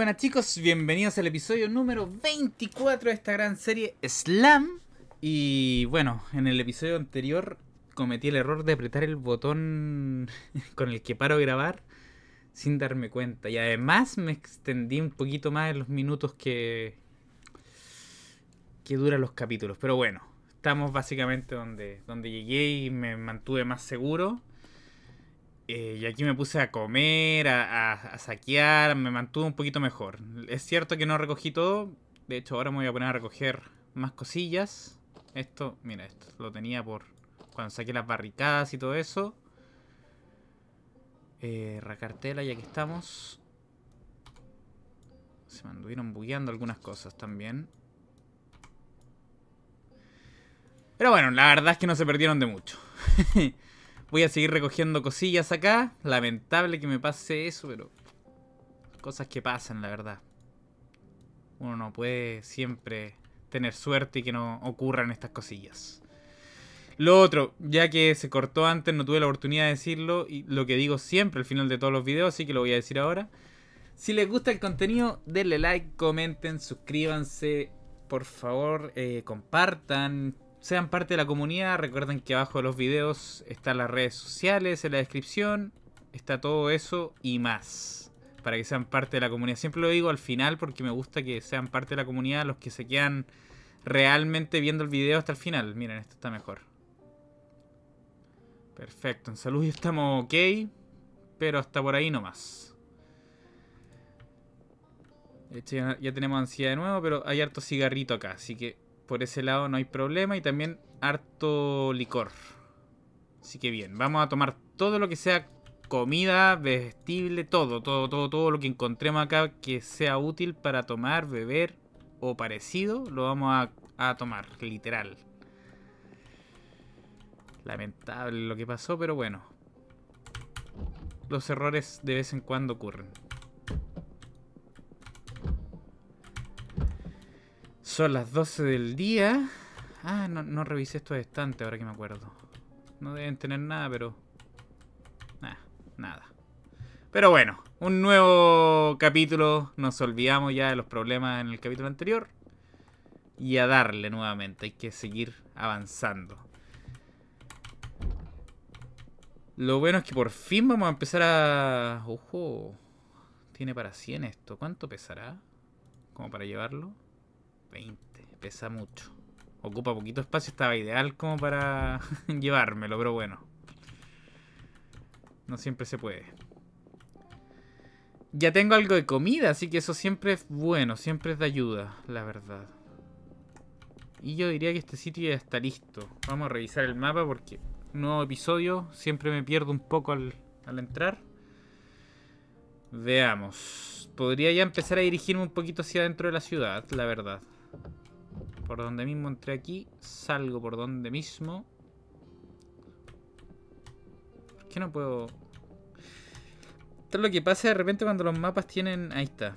Buenas chicos, bienvenidos al episodio número 24 de esta gran serie Slam. Y bueno, en el episodio anterior cometí el error de apretar el botón con el que paro de grabar sin darme cuenta. Y además me extendí un poquito más en los minutos que duran los capítulos. Pero bueno, estamos básicamente donde llegué y me mantuve más seguro. Y aquí me puse a comer, a saquear, me mantuve un poquito mejor. Es cierto que no recogí todo. De hecho, ahora me voy a poner a recoger más cosillas. Esto, mira, esto lo tenía por cuando saqué las barricadas y todo eso. Racartela, ya que estamos. Se me anduvieron bugueando algunas cosas también. Pero bueno, la verdad es que no se perdieron de mucho. Voy a seguir recogiendo cosillas acá. Lamentable que me pase eso, pero cosas que pasan, la verdad. Uno no puede siempre tener suerte y que no ocurran estas cosillas. Lo otro, ya que se cortó antes, no tuve la oportunidad de decirlo. Y lo que digo siempre al final de todos los videos, así que lo voy a decir ahora. Si les gusta el contenido, denle like, comenten, suscríbanse. Por favor, compartan. Sean parte de la comunidad. Recuerden que abajo de los videos están las redes sociales, en la descripción está todo eso y más, para que sean parte de la comunidad. Siempre lo digo al final porque me gusta que sean parte de la comunidad los que se quedan realmente viendo el video hasta el final. Miren, esto está mejor. Perfecto, en salud ya estamos ok, pero hasta por ahí nomás. De hecho ya tenemos ansiedad de nuevo, pero hay harto cigarrito acá, así que por ese lado no hay problema. Y también harto licor. Así que bien, vamos a tomar todo lo que sea comida, vestible, todo lo que encontremos acá que sea útil para tomar, beber o parecido, lo vamos a tomar, literal. Lamentable lo que pasó, pero bueno. Los errores de vez en cuando ocurren. Son las 12 del día. Ah, no revisé estos estantes ahora que me acuerdo. No deben tener nada, pero... nada. Pero bueno, un nuevo capítulo. Nos olvidamos ya de los problemas en el capítulo anterior. Y a darle nuevamente. Hay que seguir avanzando. Lo bueno es que por fin vamos a empezar a... ¡Ojo! Tiene para 100 esto. ¿Cuánto pesará? Como para llevarlo. 20, pesa mucho. Ocupa poquito espacio, estaba ideal como para llevármelo, pero bueno. No siempre se puede. Ya tengo algo de comida, así que eso siempre es bueno, siempre es de ayuda, la verdad. Y yo diría que este sitio ya está listo. Vamos a revisar el mapa porque un nuevo episodio, siempre me pierdo un poco al entrar. Veamos. Podría ya empezar a dirigirme un poquito hacia adentro de la ciudad, la verdad. Por donde mismo entré aquí, salgo por donde mismo. ¿Por qué no puedo? Esto es lo que pasa de repente cuando los mapas tienen... Ahí está.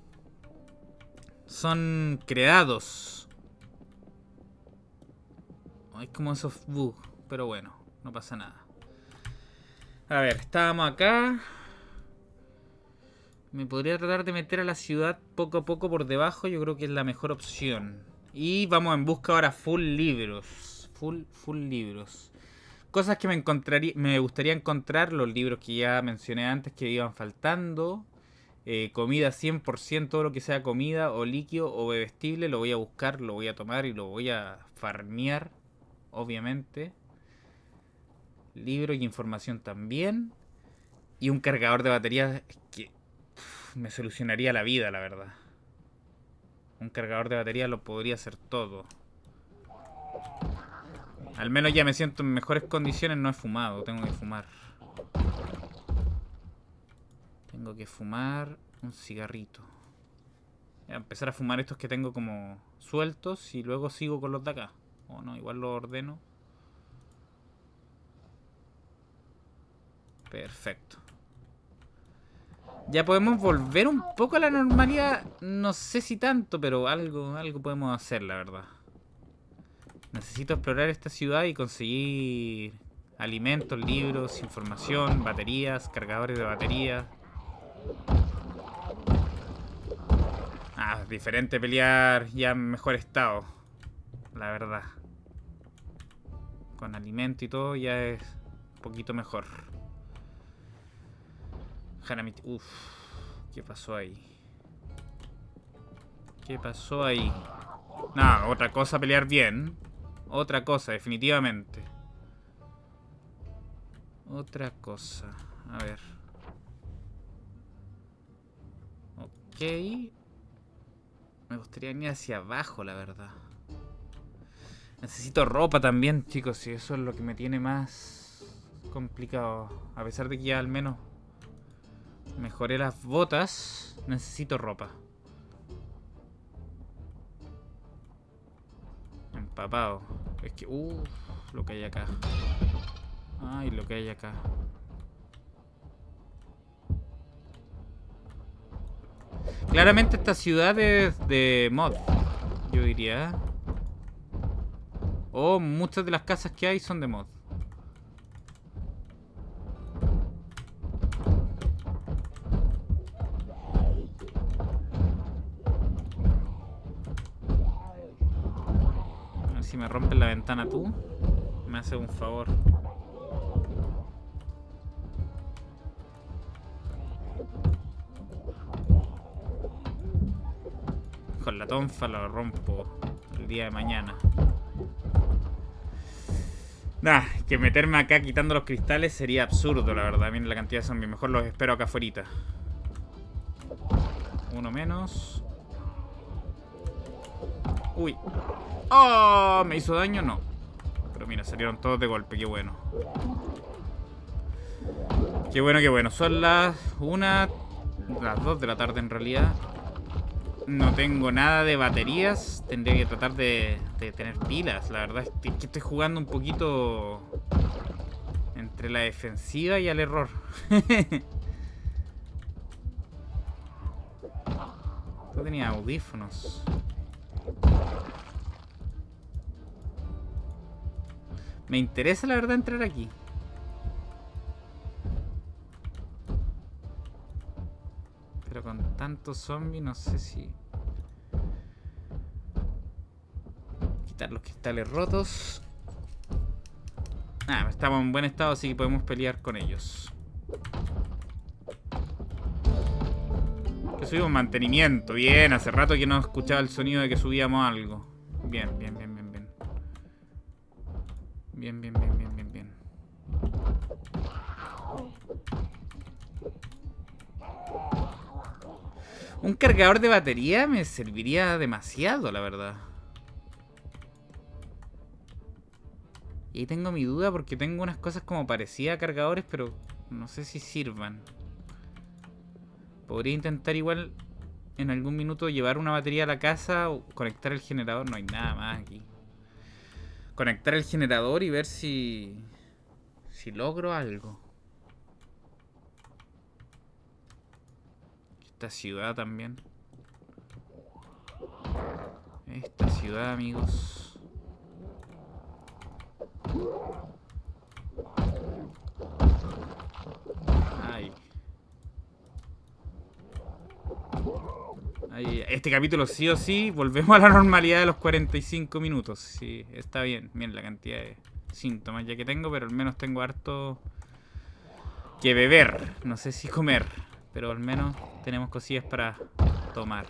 Son creados. Es como esos bugs. Pero bueno, no pasa nada. A ver, estábamos acá. Me podría tratar de meter a la ciudad poco a poco por debajo. Yo creo que es la mejor opción. Y vamos en busca ahora full libros. Full libros. Cosas que me gustaría encontrar. Los libros que ya mencioné antes que iban faltando. Comida 100%. Todo lo que sea comida o líquido o bebestible. Lo voy a buscar, lo voy a tomar y lo voy a farmear. Obviamente. Libros y información también. Y un cargador de baterías que me solucionaría la vida, la verdad. Un cargador de batería lo podría hacer todo. Al menos ya me siento en mejores condiciones. No he fumado, tengo que fumar. Tengo que fumar un cigarrito. Voy a empezar a fumar estos que tengo como sueltos y luego sigo con los de acá. O no, igual los ordeno. Perfecto. Ya podemos volver un poco a la normalidad. No sé si tanto, pero algo podemos hacer, la verdad. Necesito explorar esta ciudad y conseguir alimentos, libros, información, baterías, cargadores de batería. Ah, diferente pelear ya en mejor estado. La verdad. Con alimento y todo ya es un poquito mejor. Hanami... Uff. ¿Qué pasó ahí? ¿Qué pasó ahí? No, otra cosa pelear bien. Otra cosa, definitivamente. Otra cosa. A ver. Ok. Me gustaría ir hacia abajo, la verdad. Necesito ropa también, chicos. Y eso es lo que me tiene más complicado. A pesar de que ya al menos mejoré las botas, necesito ropa. Empapado. Es que... lo que hay acá. Ay, lo que hay acá. Claramente esta ciudad es de mod, yo diría. O muchas de las casas que hay son de mod. A ver si me rompes la ventana tú. Me haces un favor. Con la tonfa lo rompo el día de mañana. Nah, que meterme acá quitando los cristales sería absurdo, la verdad. Miren la cantidad de zombies. Mejor los espero acá afuera. Uno menos. Uy. ¡Oh! ¿Me hizo daño? No. Pero mira, salieron todos de golpe. Qué bueno. Qué bueno, qué bueno. Son las 2 de la tarde en realidad. No tengo nada de baterías. Tendría que tratar de tener pilas. La verdad es que estoy jugando un poquito entre la defensiva y el error. Yo tenía audífonos. Me interesa la verdad entrar aquí. Pero con tantos zombies no sé si... Quitar los cristales rotos. Ah, estamos en buen estado, así que podemos pelear con ellos. Que subimos mantenimiento. Bien, hace rato que no escuchaba el sonido de que subíamos algo. Bien, bien, bien, bien, bien. Bien, bien, bien, bien, bien, bien. Un cargador de batería me serviría demasiado, la verdad. Y ahí tengo mi duda porque tengo unas cosas como parecidas a cargadores, pero no sé si sirvan. Podría intentar igual en algún minuto llevar una batería a la casa o conectar el generador. No hay nada más aquí. Conectar el generador y ver si logro algo. Esta ciudad también. Esta ciudad, amigos. Ay. Ay, este capítulo sí o sí volvemos a la normalidad de los 45 minutos. Sí, está bien. Miren la cantidad de síntomas ya que tengo, pero al menos tengo harto que beber. No sé si comer, pero al menos tenemos cosillas para tomar.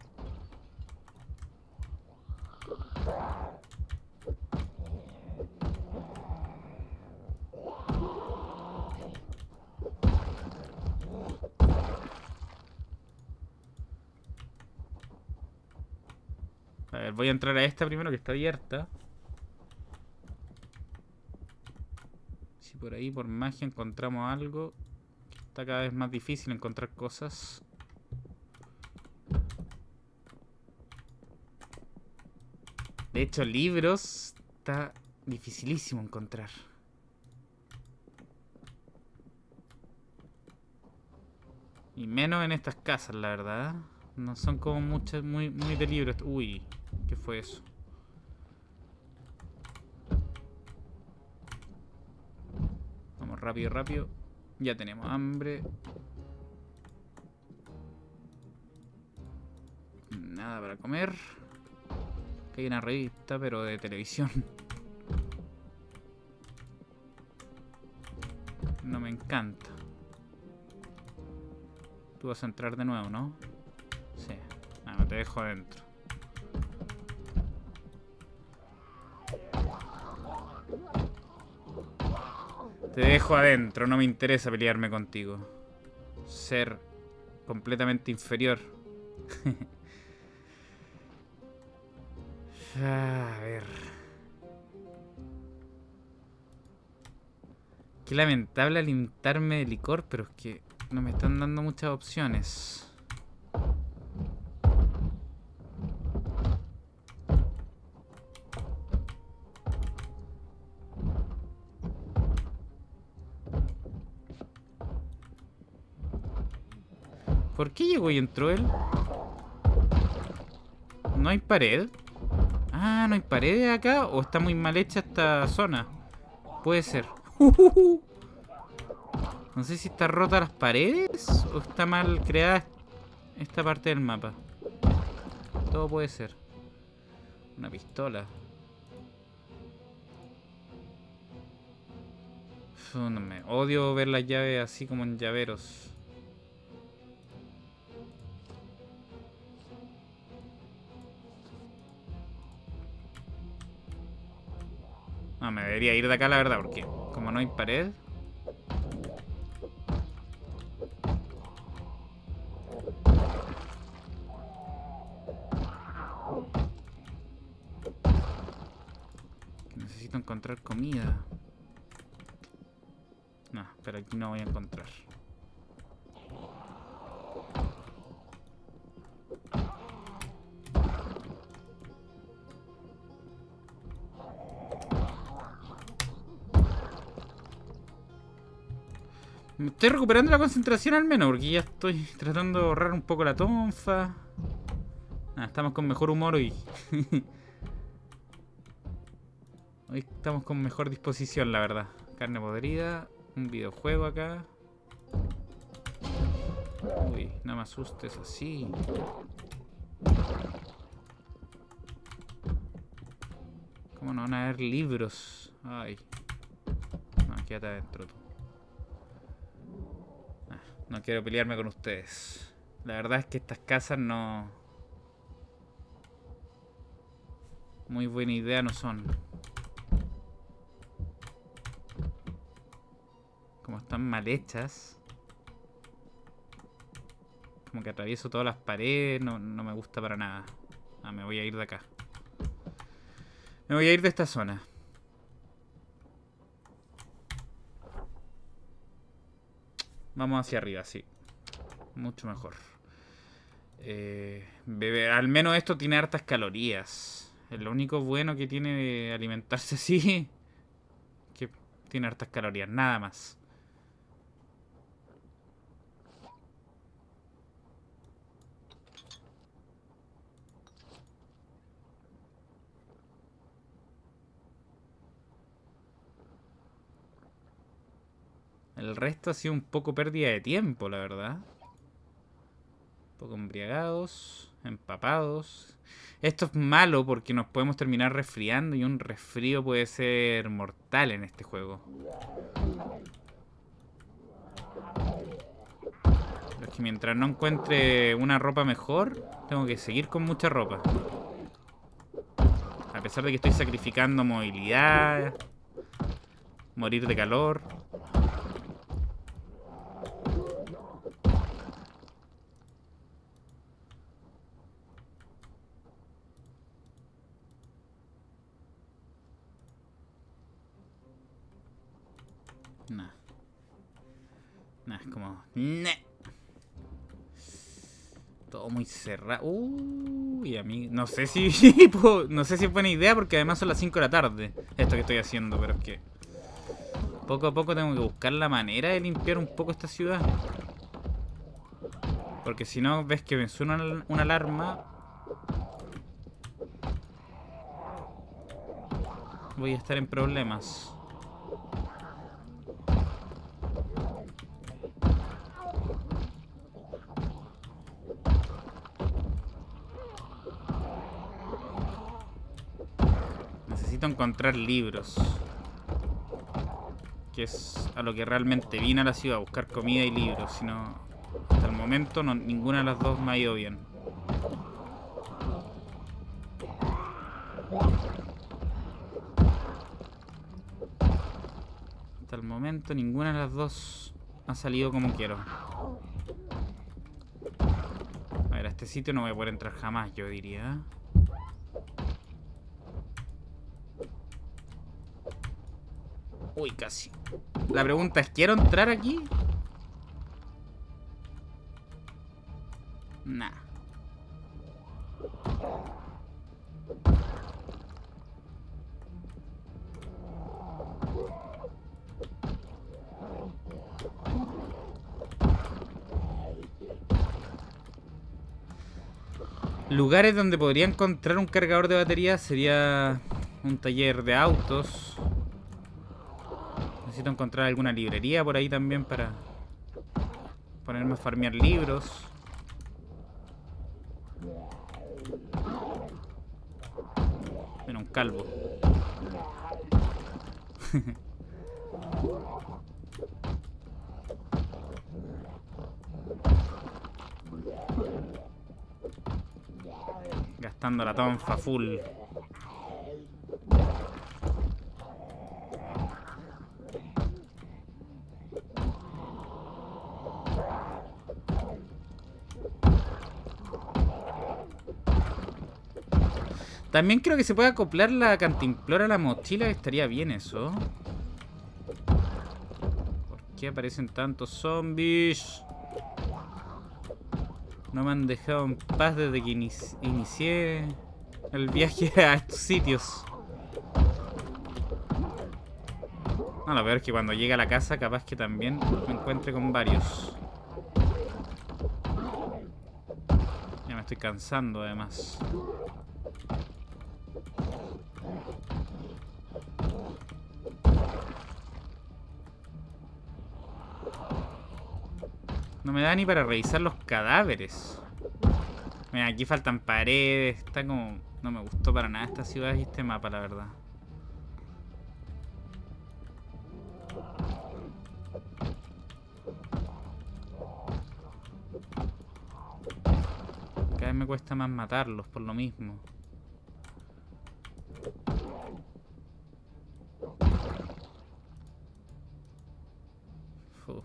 A ver, voy a entrar a esta primero que está abierta. Si por ahí, por magia, encontramos algo. Está cada vez más difícil encontrar cosas. De hecho, libros está dificilísimo encontrar. Y menos en estas casas, la verdad. No son como muchas, muy de libros. Uy, ¿qué fue eso? Vamos rápido, rápido. Ya tenemos hambre. Nada para comer. Hay una revista, pero de televisión. No me encanta. Tú vas a entrar de nuevo, ¿no? Sí. No, te dejo adentro. Te dejo adentro, no me interesa pelearme contigo. Ser completamente inferior. A ver. Qué lamentable alimentarme de licor, pero es que no me están dando muchas opciones. ¿Por qué llegó y entró él? ¿No hay pared? Ah, ¿no hay paredes acá? ¿O está muy mal hecha esta zona? Puede ser. No sé si está rota las paredes o está mal creada esta parte del mapa. Todo puede ser. Una pistola. No me odio ver las llaves así como en llaveros. No, me debería ir de acá la verdad, porque como no hay pared. Necesito encontrar comida. No, pero aquí no voy a encontrar. Me estoy recuperando la concentración al menos, porque ya estoy tratando de ahorrar un poco la tonfa. Ah, estamos con mejor humor hoy. Hoy estamos con mejor disposición, la verdad. Carne podrida, un videojuego acá. Uy, no me asustes así. ¿Cómo no van a haber libros? Ay. No, quédate adentro tú. No quiero pelearme con ustedes. La verdad es que estas casas no... muy buena idea no son. Como están mal hechas. Como que atravieso todas las paredes. No me gusta para nada. Ah, me voy a ir de acá. Me voy a ir de esta zona. Vamos hacia arriba, sí. Mucho mejor. Beber. Al menos esto tiene hartas calorías. Es lo único bueno que tiene de alimentarse así. Que tiene hartas calorías, nada más. El resto ha sido un poco pérdida de tiempo, la verdad. Un poco embriagados, empapados. Esto es malo porque nos podemos terminar resfriando y un resfrío puede ser mortal en este juego. Pero es que mientras no encuentre una ropa mejor, tengo que seguir con mucha ropa. A pesar de que estoy sacrificando movilidad, morir de calor. Es como... Todo muy cerrado. Uy, a mí... No sé si... no sé si es buena idea porque además son las 5 de la tarde. Esto que estoy haciendo, pero es que... Poco a poco tengo que buscar la manera de limpiar un poco esta ciudad. Porque si no, ves que me suena una alarma. Voy a estar en problemas. Necesito encontrar libros. Que es a lo que realmente vine a la ciudad, a buscar comida y libros. Si no, hasta el momento no, ninguna de las dos me ha ido bien. Hasta el momento ninguna de las dos ha salido como quiero. A ver, a este sitio no voy a poder entrar jamás, yo diría. Uy, casi. La pregunta es, ¿quiero entrar aquí? Nah. Lugares donde podría encontrar un cargador de batería sería un taller de autos. Necesito encontrar alguna librería por ahí también para ponerme a farmear libros. Mira, un calvo. Gastando la tonfa full. También creo que se puede acoplar la cantimplora a la mochila. Estaría bien eso. ¿Por qué aparecen tantos zombies? No me han dejado en paz desde que inicié el viaje a estos sitios. No, lo peor es que cuando llegue a la casa capaz que también me encuentre con varios. Ya me estoy cansando además. No me da ni para revisar los cadáveres. Mira, aquí faltan paredes. Está como... No me gustó para nada esta ciudad y este mapa, la verdad. Cada vez me cuesta más matarlos por lo mismo. Uf.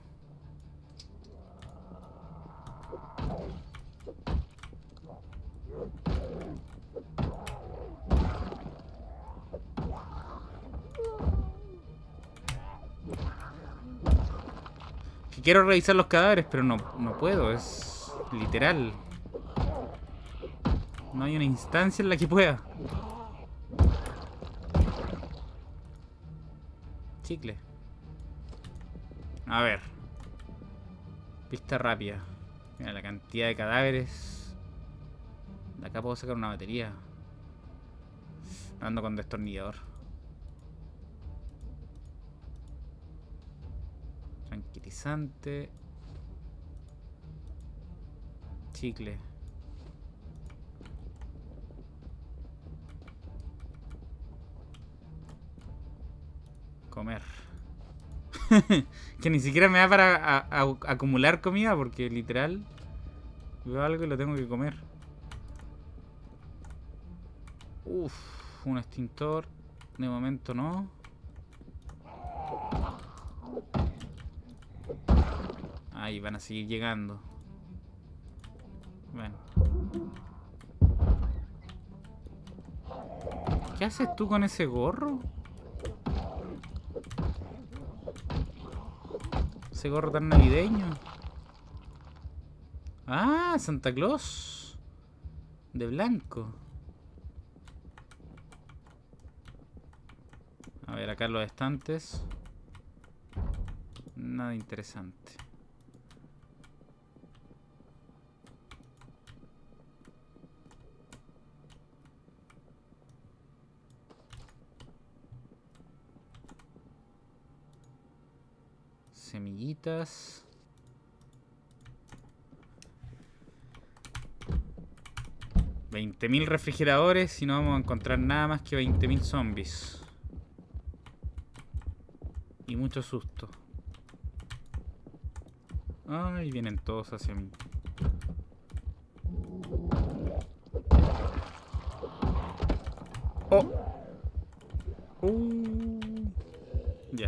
Que quiero revisar los cadáveres, pero no puedo, es literal. No hay una instancia en la que pueda. Chicle. A ver. Pista rápida. Mira la cantidad de cadáveres. De acá puedo sacar una batería. Ando con destornillador. Tranquilizante. Chicle. Comer. Que ni siquiera me da para acumular comida porque literal veo algo y lo tengo que comer. Uff, un extintor. De momento no. Ahí van a seguir llegando. Bueno. ¿Qué haces tú con ese gorro? Ese gorro tan navideño. Ah, Santa Claus. De blanco. A ver, acá los estantes. Nada interesante. Semillitas. 20.000 refrigeradores y no vamos a encontrar nada más que 20.000 zombies. Y mucho susto. Ay, vienen todos hacia mí. Oh. Ya.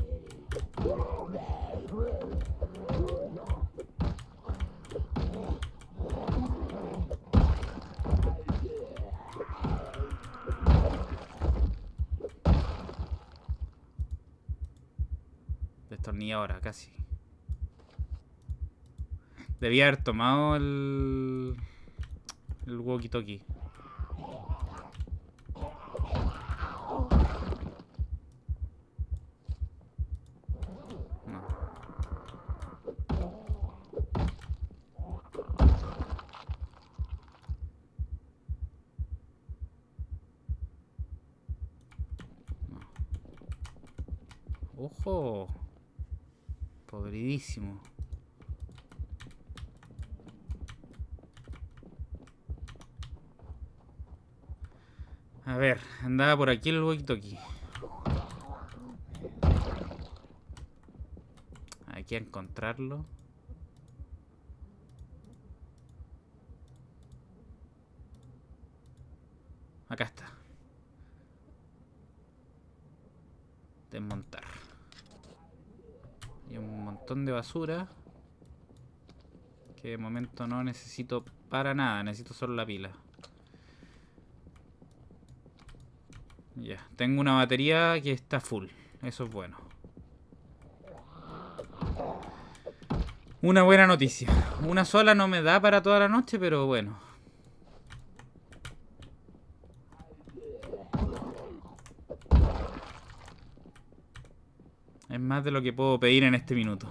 Destornilladora, casi. Debía haber tomado el walkie-talkie. No. ¡Ojo! Podridísimo. A ver, andaba por aquí el walkie-talkie. Hay que encontrarlo. Acá está. Desmontar. Y un montón de basura que de momento no necesito para nada. Necesito solo la pila. Ya, tengo una batería que está full. Eso es bueno. Una buena noticia. Una sola no me da para toda la noche, pero bueno. Es más de lo que puedo pedir en este minuto.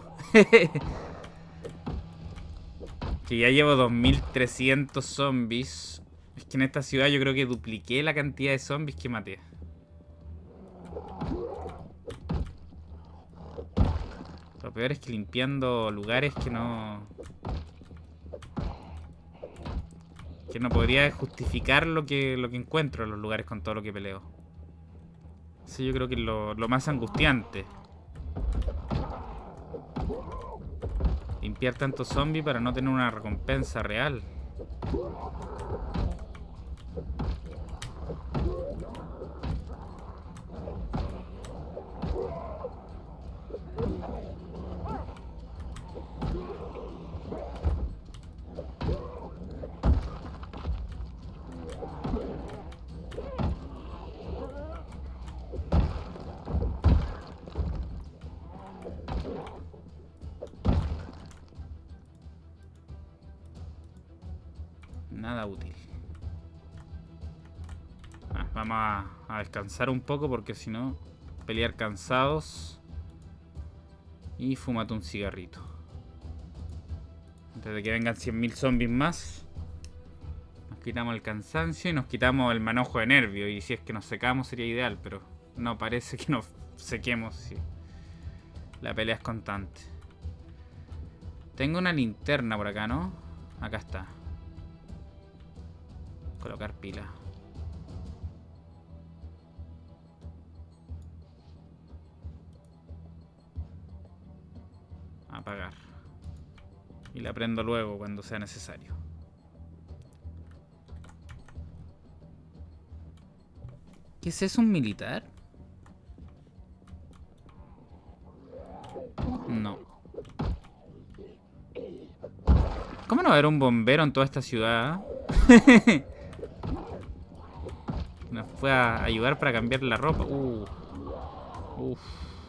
Que ya llevo 2300 zombies. Es que en esta ciudad yo creo que dupliqué la cantidad de zombies que maté. Lo peor es que limpiando lugares que no podría justificar lo que encuentro en los lugares con todo lo que peleo. Eso yo creo que es lo más angustiante. Limpiar tantos zombies para no tener una recompensa real. Nada útil. Vamos a descansar un poco porque si no, pelear cansados. Y fúmate un cigarrito. Antes de que vengan 100.000 zombies más. Nos quitamos el cansancio y nos quitamos el manojo de nervio. Y si es que nos secamos sería ideal, pero no parece que nos sequemos si la pelea es constante. Tengo una linterna por acá, ¿no? Acá está. Colocar pila. Apagar. Y la prendo luego cuando sea necesario. ¿Qué es eso? ¿Un militar? No. ¿Cómo no va a haber un bombero en toda esta ciudad? Nos fue a ayudar para cambiar la ropa. Uf.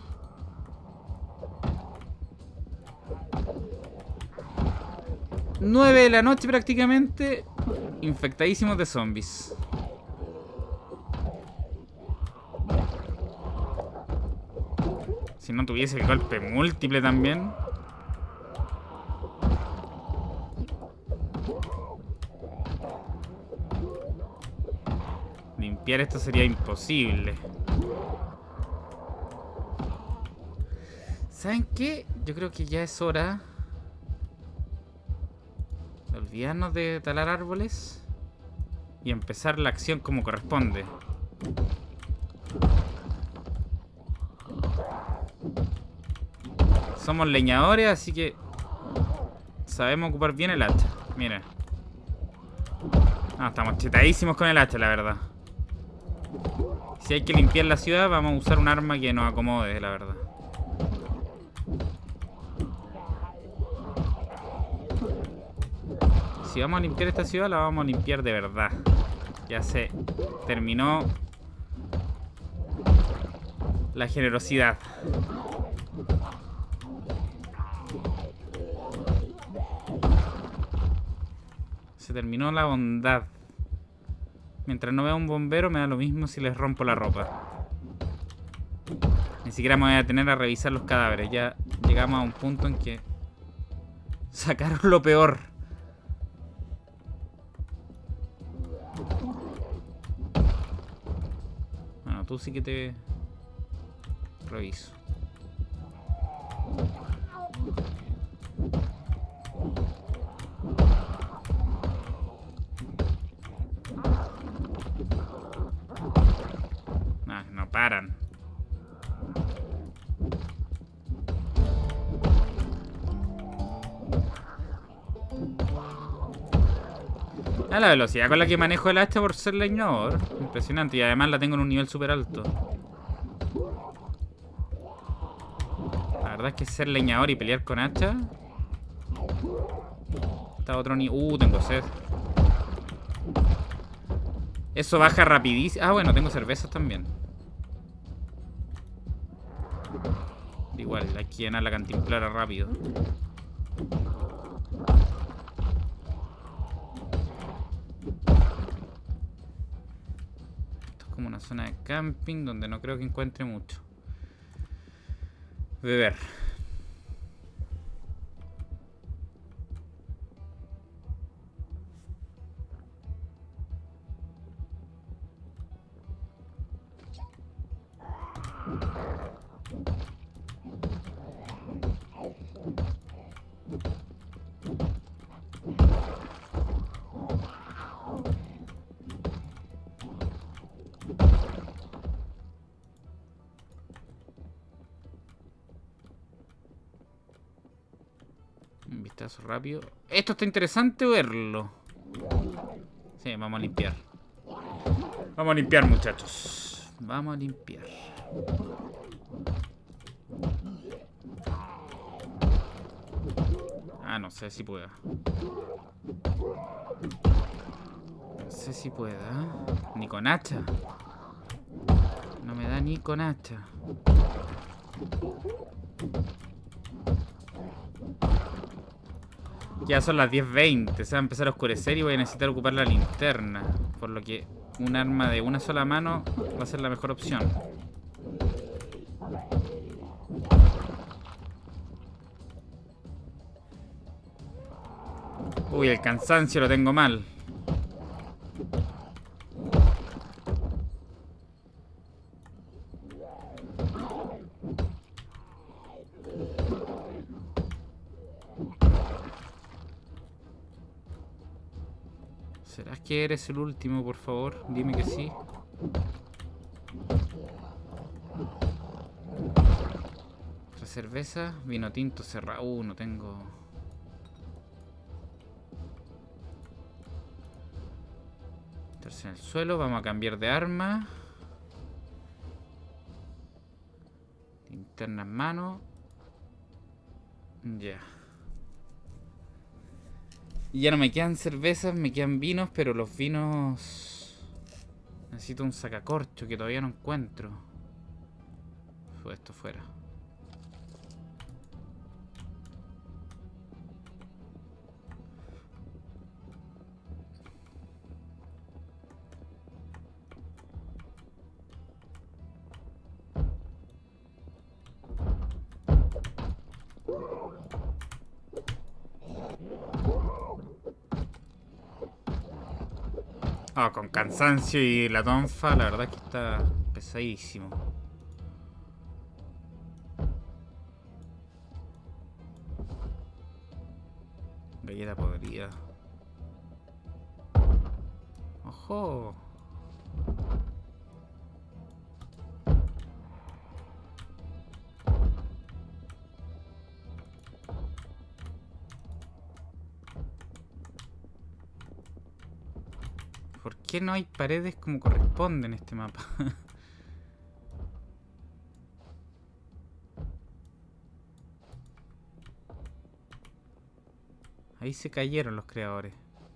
9 de la noche prácticamente. Infectadísimos de zombies. Si no tuviese el golpe múltiple también. Limpiar esto sería imposible. ¿Saben qué? Yo creo que ya es hora de olvidarnos de talar árboles y empezar la acción como corresponde. Somos leñadores, así que sabemos ocupar bien el hacha. Mira. Ah, estamos chetadísimos con el hacha, la verdad. Si hay que limpiar la ciudad, vamos a usar un arma que nos acomode, la verdad. Si vamos a limpiar esta ciudad, la vamos a limpiar de verdad. Ya se terminó la generosidad. Se terminó la bondad. Mientras no vea un bombero, me da lo mismo si les rompo la ropa. Ni siquiera me voy a detener a revisar los cadáveres. Ya llegamos a un punto en que sacaron lo peor. Bueno, tú sí que te reviso. No paran. A la velocidad con la que manejo el hacha por ser leñador, impresionante. Y además la tengo en un nivel súper alto. La verdad es que ser leñador y pelear con hacha está a otro nivel. Tengo sed. Eso baja rapidísimo. Ah, bueno, tengo cervezas también. Igual, hay que llenar la cantimplora rápido. Esto es como una zona de camping donde no creo que encuentre mucho. Beber. Un vistazo rápido. Esto está interesante verlo. Sí, vamos a limpiar. Vamos a limpiar, muchachos. Vamos a limpiar. Ah, no sé si pueda. No sé si pueda. Ni con hacha. No me da ni con hacha. Ya son las 10:20. Se va a empezar a oscurecer y voy a necesitar ocupar la linterna. Por lo que un arma de una sola mano va a ser la mejor opción. Uy, el cansancio lo tengo mal. ¿Serás que eres el último, por favor? Dime que sí. Otra cerveza, vino tinto cerrado. No tengo. En el suelo, vamos a cambiar de arma. Linterna en mano. Ya. Y ya no me quedan cervezas, me quedan vinos, pero los vinos... Necesito un sacacorcho que todavía no encuentro. Fue esto fuera. Ah, con cansancio y la tonfa, la verdad es que está pesadísimo. Galleta podrida. Ojo. Ojo. ¿Por qué no hay paredes como corresponde en este mapa? Ahí se cayeron los creadores.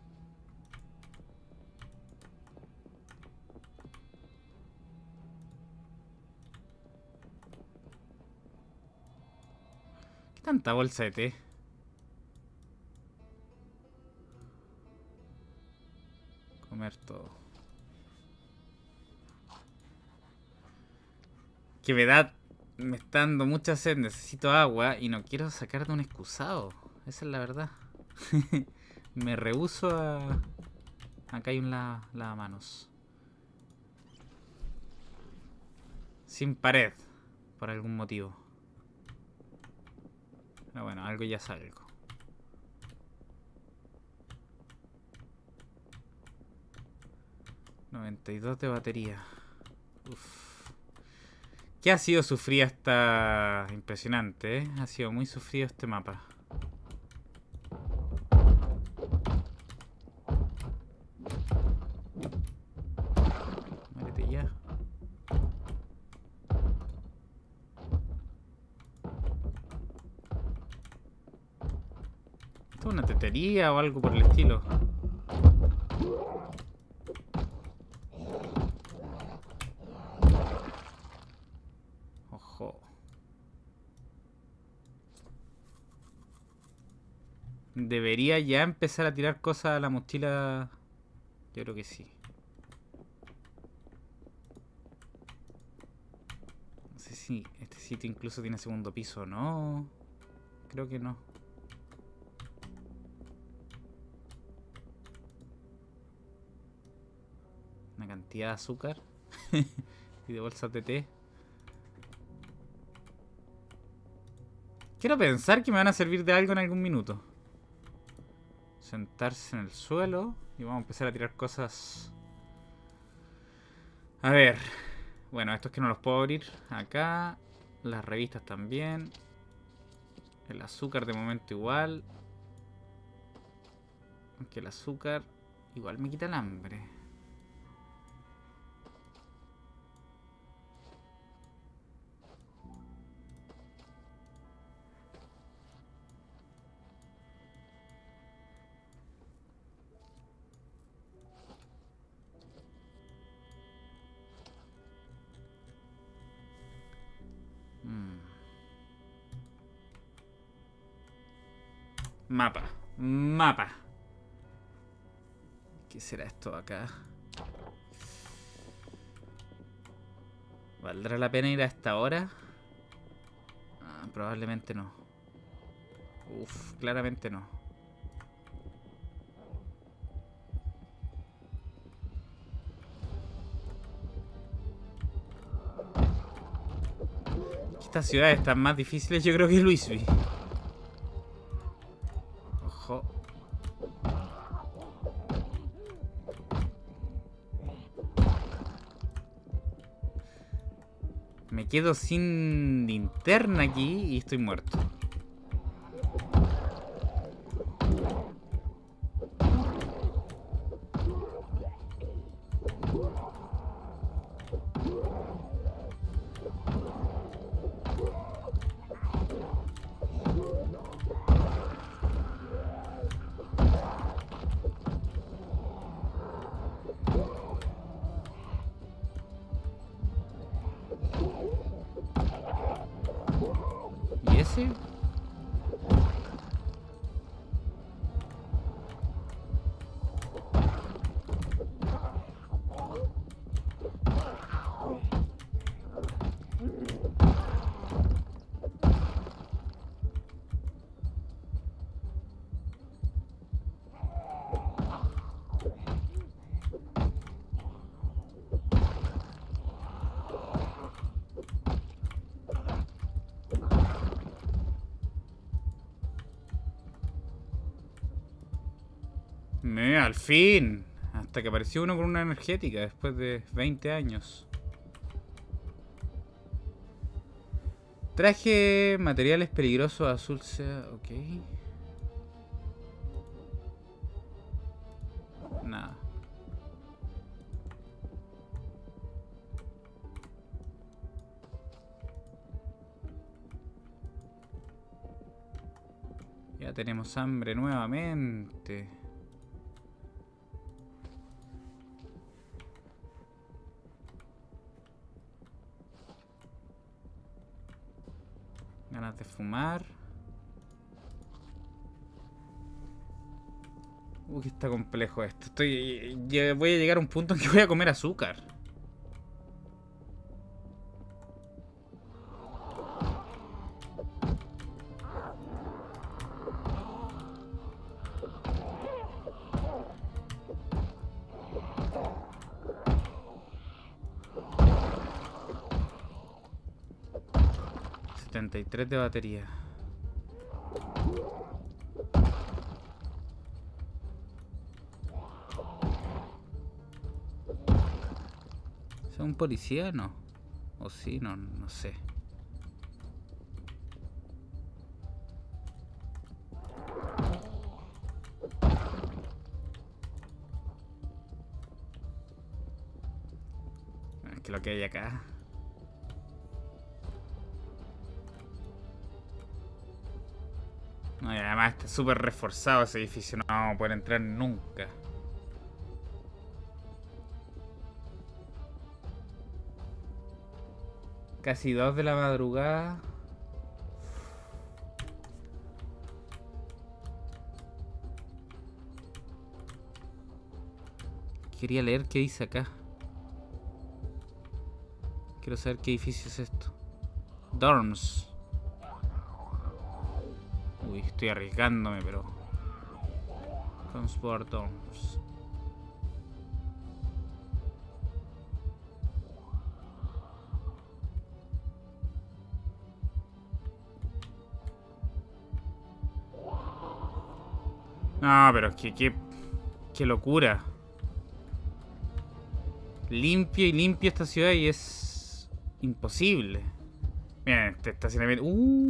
¿Qué tanta bolsa de té? Comer todo. Que me está dando mucha sed, necesito agua y no quiero sacar de un excusado. Esa es la verdad. Me rehúso a... Acá hay un lavamanos. Sin pared. Por algún motivo. Pero bueno, algo ya salgo. $92 de batería. Uf. ¿Qué ha sido sufrida esta... Impresionante, ¿eh? Ha sido muy sufrido este mapa. Muérete ya. ¿Esto es una tetería o algo por el estilo? Ojo. ¿Debería ya empezar a tirar cosas a la mochila? Yo creo que sí. No sé si este sitio incluso tiene segundo piso, ¿no? Creo que no. Una cantidad de azúcar. Y de bolsas de té. Quiero pensar que me van a servir de algo en algún minuto. Sentarse en el suelo. Y vamos a empezar a tirar cosas. A ver. Bueno, estos que no los puedo abrir. Acá. Las revistas también. El azúcar de momento igual. Aunque el azúcar igual me quita el hambre. Mapa. Mapa. ¿Qué será esto acá? ¿Valdrá la pena ir a esta hora? Ah, probablemente no. Uf, claramente no. Estas ciudades están más difíciles yo creo que Louisville. Ojo. Me quedo sin linterna aquí y estoy muerto. ¿Y ese? Al fin. Hasta que apareció uno con una energética después de 20 años. Traje materiales peligrosos azul sea... Ok. Nada. Ya tenemos hambre nuevamente. Ganas de fumar. Que está complejo esto. Voy a llegar a un punto en que voy a comer azúcar. ...73 de batería. ¿Es un policía? No. ¿O sí? No, no sé. Es que lo que hay acá... No, y además está súper reforzado ese edificio. No vamos a poder entrar nunca. Casi 2 de la madrugada. Quería leer qué dice acá. Quiero saber qué edificio es esto. Dorms. Uy, estoy arriesgándome, pero... Consport Dorms. No, pero es que qué locura. Limpio y limpio esta ciudad y es imposible. Miren, este estacionamiento.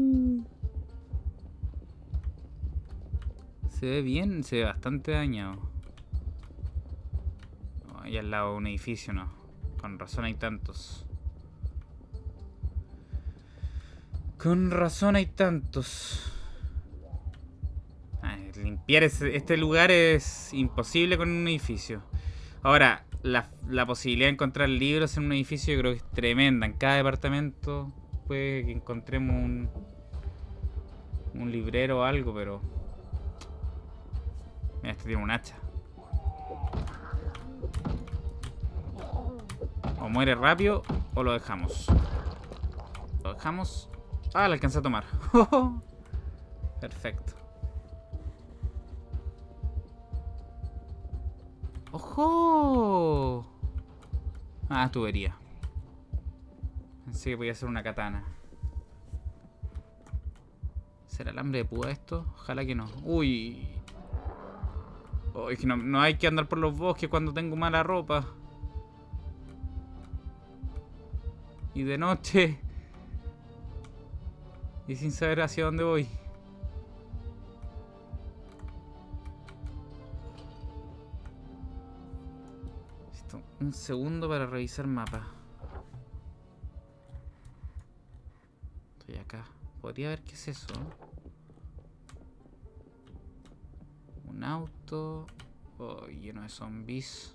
Se ve bien, se ve bastante dañado. Oh, ahí al lado de un edificio, no. Con razón hay tantos. Con razón hay tantos. Limpiar este lugar es imposible con un edificio. Ahora, la posibilidad de encontrar libros en un edificio yo creo que es tremenda. En cada departamento puede que encontremos un librero o algo, pero... Mira, este tiene un hacha. O muere rápido o lo dejamos. Lo dejamos. Ah, lo alcancé a tomar. Perfecto. ¡Ojo! Ah, tubería. Pensé que podía ser una katana. ¿Será alambre de púa esto? Ojalá que no. ¡Uy! Oh, es que no hay que andar por los bosques cuando tengo mala ropa. Y de noche. Y sin saber hacia dónde voy. Un segundo para revisar mapa. Estoy acá. Podría ver qué es eso. Un auto. Oh, lleno de zombies.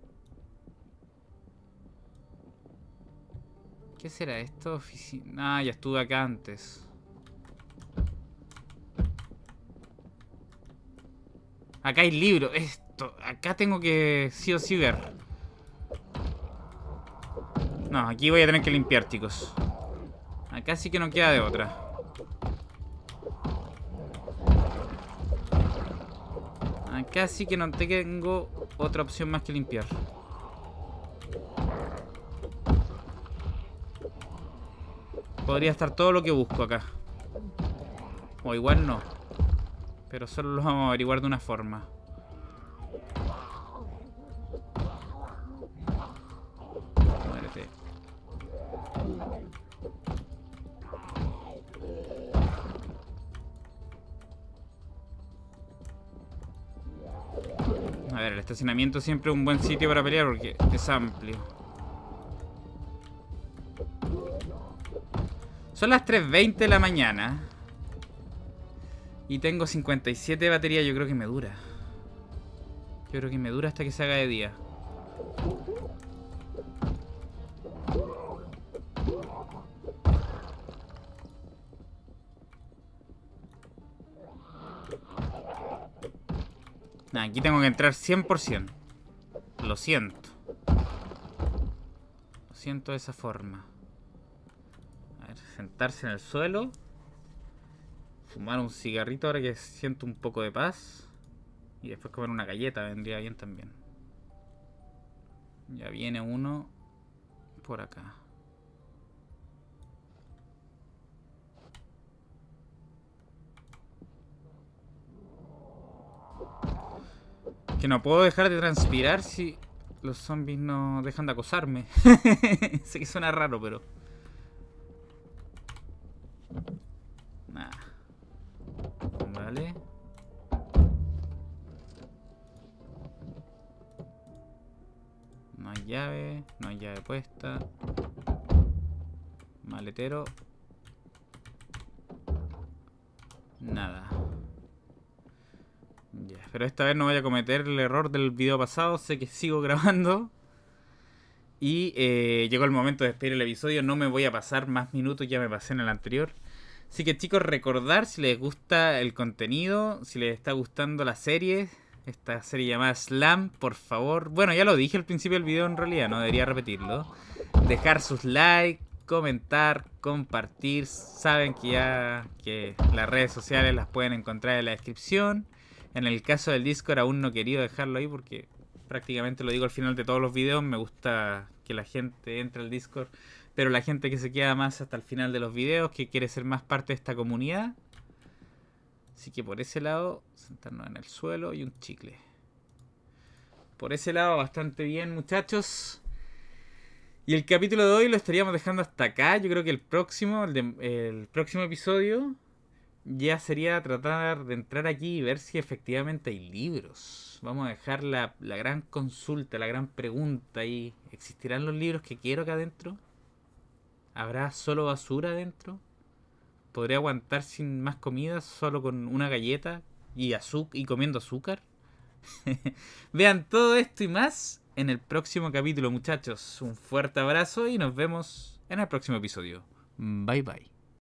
¿Qué será esto? Oficina. Ah, ya estuve acá antes. Acá hay libros. Esto. Acá tengo que sí o sí ver. No, aquí voy a tener que limpiar, chicos. Acá sí que no queda de otra. Acá sí que no tengo otra opción más que limpiar. Podría estar todo lo que busco acá. O igual no. Pero solo lo vamos a averiguar de una forma. A ver, el estacionamiento siempre es un buen sitio para pelear porque es amplio. Son las 3:20 de la mañana. Y tengo 57 de batería. Yo creo que me dura. Yo creo que me dura hasta que se haga de día. Nah, aquí tengo que entrar 100%. Lo siento. Lo siento de esa forma. A ver, sentarse en el suelo. Fumar un cigarrito ahora que siento un poco de paz. Y después comer una galleta vendría bien también. Ya viene uno por acá. Que no puedo dejar de transpirar si los zombies no dejan de acosarme. Sé que suena raro, pero... Nah. Vale. No hay llave. No hay llave puesta. Maletero. Nada. Ya, pero esta vez no voy a cometer el error del video pasado. Sé que sigo grabando. Y llegó el momento de despedir el episodio. No me voy a pasar más minutos, ya me pasé en el anterior. Así que chicos, recordar si les gusta el contenido, si les está gustando la serie, esta serie llamada Slam, por favor. Bueno, ya lo dije al principio del video en realidad, no debería repetirlo. Dejar sus likes, comentar, compartir. Saben que ya que las redes sociales las pueden encontrar en la descripción. En el caso del Discord aún no he querido dejarlo ahí porque prácticamente lo digo al final de todos los videos. Me gusta que la gente entre al Discord, pero la gente que se queda más hasta el final de los videos, que quiere ser más parte de esta comunidad. Así que por ese lado, sentarnos en el suelo y un chicle. Por ese lado bastante bien, muchachos. Y el capítulo de hoy lo estaríamos dejando hasta acá. Yo creo que el próximo episodio ya sería tratar de entrar aquí y ver si efectivamente hay libros. Vamos a dejar la gran consulta, la gran pregunta ahí. ¿Existirán los libros que quiero acá adentro? ¿Habrá solo basura adentro? ¿Podré aguantar sin más comida, solo con una galleta y comiendo azúcar? Vean todo esto y más en el próximo capítulo, muchachos. Un fuerte abrazo y nos vemos en el próximo episodio. Bye bye.